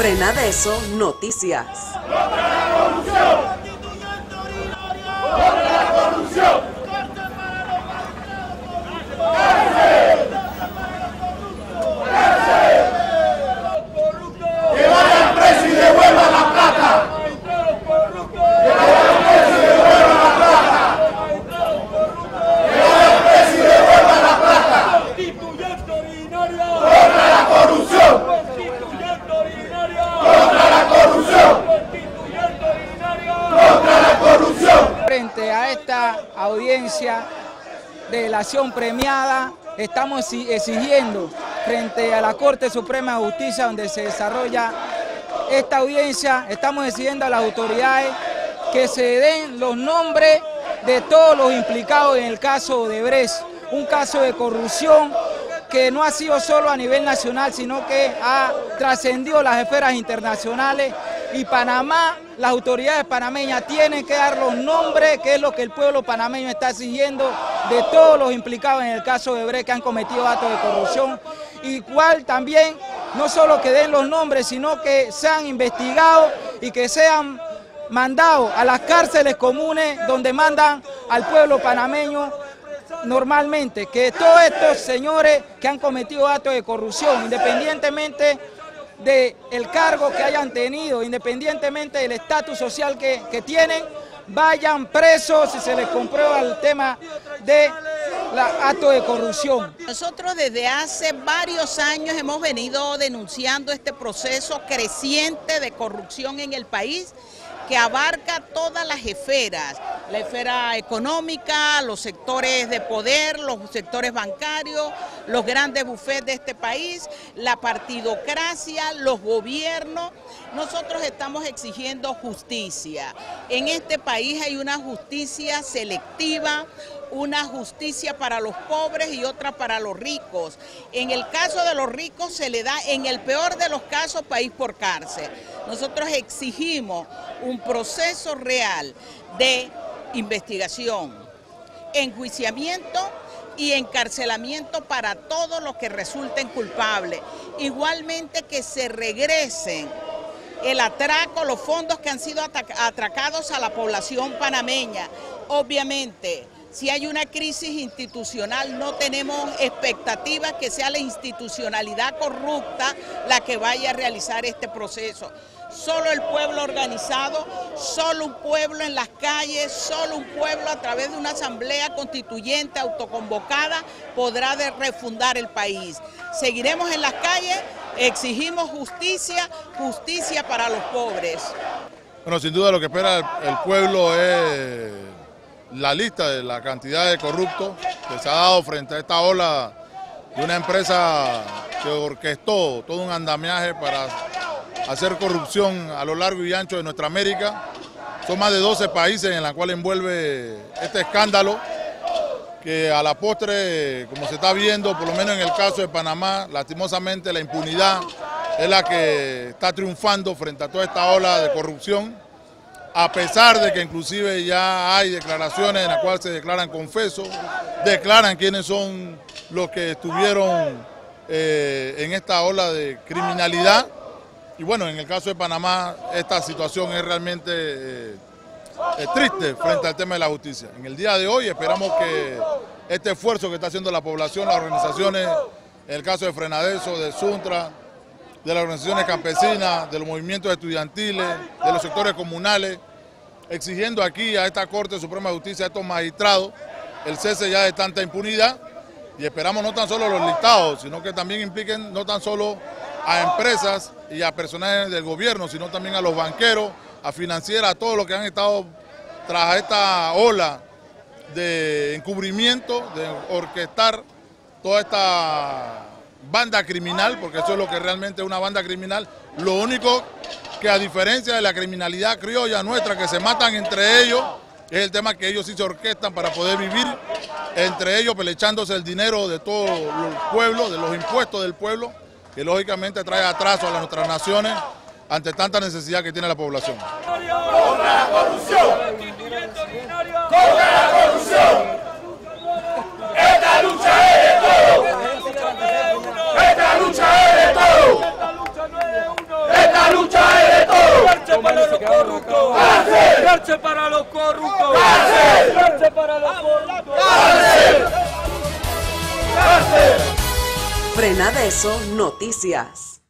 Frenadeso Noticias. ¡Contra la corrupción! ¡Contra la corrupción! ¡Que vayan presos y devuelvan la plata! ¡Que vayan presos y devuelvan la plata! ¡Que vayan presos y devuelvan la plata! ¡Constituyente ordinario! ¡Contra la corrupción! ¡Constituyente ordinario! ¡Contra la corrupción! ¡Constituyente ordinario! ¡Contra la corrupción! Frente a esta audiencia de delación premiada, estamos exigiendo frente a la Corte Suprema de Justicia, donde se desarrolla esta audiencia, estamos exigiendo a las autoridades que se den los nombres de todos los implicados en el caso de Odebrecht, un caso de corrupción que no ha sido solo a nivel nacional, sino que ha trascendido las esferas internacionales, y Panamá, las autoridades panameñas tienen que dar los nombres, que es lo que el pueblo panameño está exigiendo, de todos los implicados en el caso de Odebrecht que han cometido actos de corrupción. Igual también, no solo que den los nombres, sino que sean investigados y que sean mandados a las cárceles comunes donde mandan al pueblo panameño normalmente, que todos estos señores que han cometido actos de corrupción, independientemente del cargo que hayan tenido, independientemente del estatus social que tienen, vayan presos si se les comprueba el tema de actos de corrupción. Nosotros desde hace varios años hemos venido denunciando este proceso creciente de corrupción en el país, que abarca todas las esferas, la esfera económica, los sectores de poder, los sectores bancarios, los grandes bufetes de este país, la partidocracia, los gobiernos. Nosotros estamos exigiendo justicia. En este país hay una justicia selectiva, una justicia para los pobres y otra para los ricos. En el caso de los ricos se le da, en el peor de los casos, país por cárcel. Nosotros exigimos un proceso real de investigación, enjuiciamiento y encarcelamiento para todos los que resulten culpables. Igualmente que se regresen el atraco, los fondos que han sido atracados a la población panameña. Obviamente, si hay una crisis institucional, no tenemos expectativas que sea la institucionalidad corrupta la que vaya a realizar este proceso. Solo el pueblo organizado, solo un pueblo en las calles, solo un pueblo a través de una asamblea constituyente autoconvocada podrá refundar el país. Seguiremos en las calles, exigimos justicia, justicia para los pobres. Bueno, sin duda lo que espera el pueblo es la lista de la cantidad de corruptos que se ha dado frente a esta ola de una empresa que orquestó todo un andamiaje para hacer corrupción a lo largo y ancho de nuestra América. Son más de 12 países en los cuales envuelve este escándalo, que a la postre, como se está viendo, por lo menos en el caso de Panamá, lastimosamente la impunidad es la que está triunfando frente a toda esta ola de corrupción, a pesar de que inclusive ya hay declaraciones en las cuales se declaran confesos, declaran quiénes son los que estuvieron en esta ola de criminalidad. Y bueno, en el caso de Panamá, esta situación es realmente triste frente al tema de la justicia. En el día de hoy esperamos que este esfuerzo que está haciendo la población, las organizaciones, en el caso de Frenadeso, de Suntra, de las organizaciones campesinas, de los movimientos estudiantiles, de los sectores comunales, exigiendo aquí a esta Corte Suprema de Justicia, a estos magistrados, el cese ya de tanta impunidad, y esperamos no tan solo los listados, sino que también impliquen no tan solo a empresas y a personajes del gobierno, sino también a los banqueros, a financieras, a todos los que han estado tras esta ola de encubrimiento, de orquestar toda esta banda criminal, porque eso es lo que realmente es una banda criminal. Lo único que, a diferencia de la criminalidad criolla nuestra, que se matan entre ellos, es el tema que ellos sí se orquestan para poder vivir entre ellos, pelechándose el dinero de todo el pueblo, de los impuestos del pueblo, que lógicamente trae atraso a nuestras naciones ante tanta necesidad que tiene la población. ¡Contra la corrupción! ¡Contra la corrupción! ¡Esta lucha es de todos! ¡Esta lucha es de todos! ¡Esta lucha ¡Cárcel para los corruptos! ¡Cárcel para los corruptos! ¡Cárcel para los corruptos! Frenadeso Noticias.